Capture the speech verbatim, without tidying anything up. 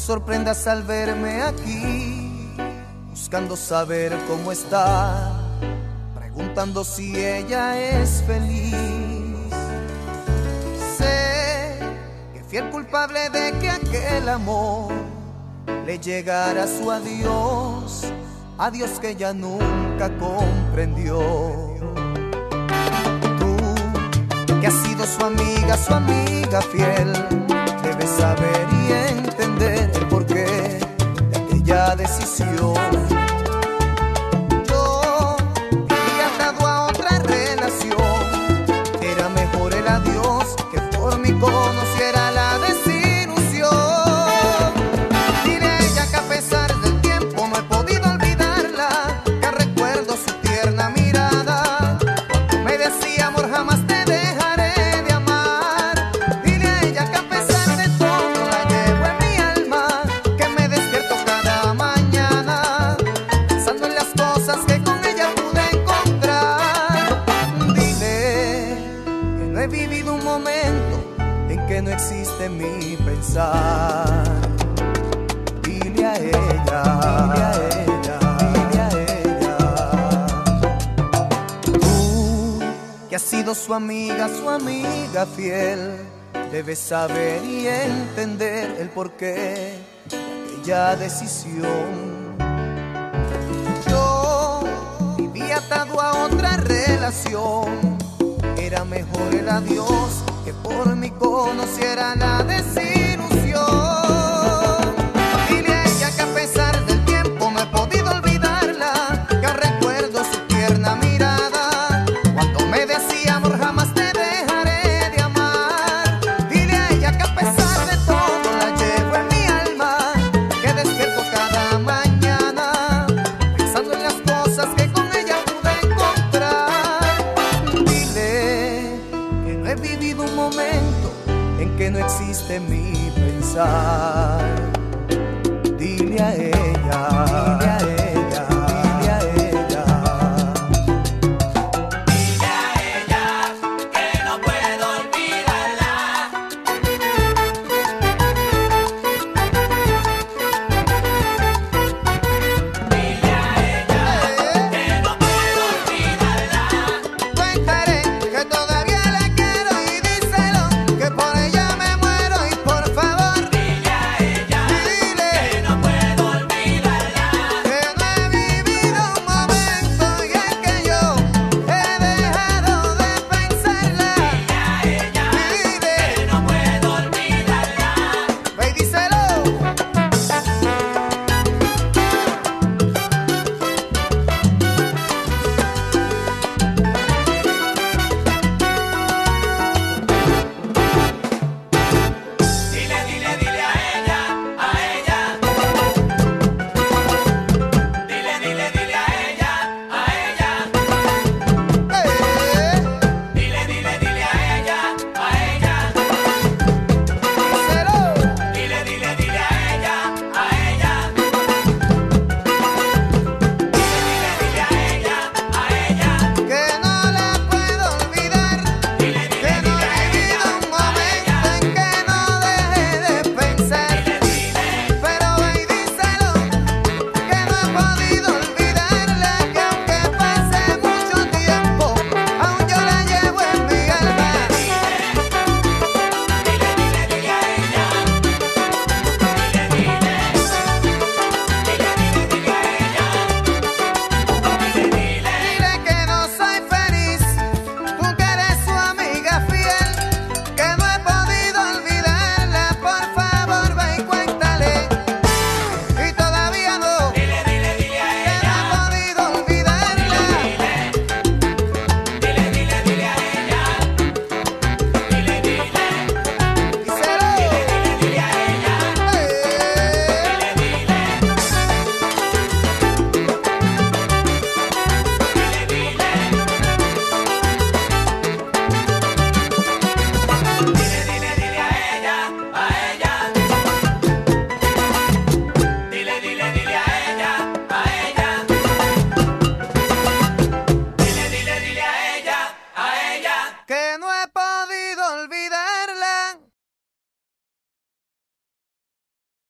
sorprendas al verme aquí, buscando saber cómo está, preguntando si ella es feliz. Sé que fui el culpable de que aquel amor le llegara a su adiós, adiós que ella nunca comprendió. Tú, que has sido su amiga, su amiga fiel, debes saber y entender el porqué de aquella decisión. Yo vivía atado a otra relación, era mejor el adiós que por mí conociera la desilusión. Dile a ella que a pesar del tiempo no he podido olvidarla, que recuerdo su tierna mirada cuando me decía amor jamás te dejaré de amar. Dile a ella que a pesar de todo la llevo en mi alma, que me despierto cada mañana pensando en las cosas que con ella pude encontrar. Dile que no he vivido un momento en que no existe mi pensar. Dile a ella, dile a ella, dile a ella. Tú, que has sido su amiga, su amiga fiel, debes saber y entender el porqué de aquella decisión. Yo vivía atado a otra relación, era mejor el adiós que por mí conociera la desilusión. Dile a ella que a pesar del tiempo no he podido olvidarla, que recuerdo su tierna mirada cuando me decía amor jamás te dejaré de amar. Dile a ella que a pesar de todo la llevo en mi alma, que despierto cada mañana pensando en las cosas que con ella pude encontrar. Dile que no he vivido un momento en que no existe mi pensar. Dile a ella.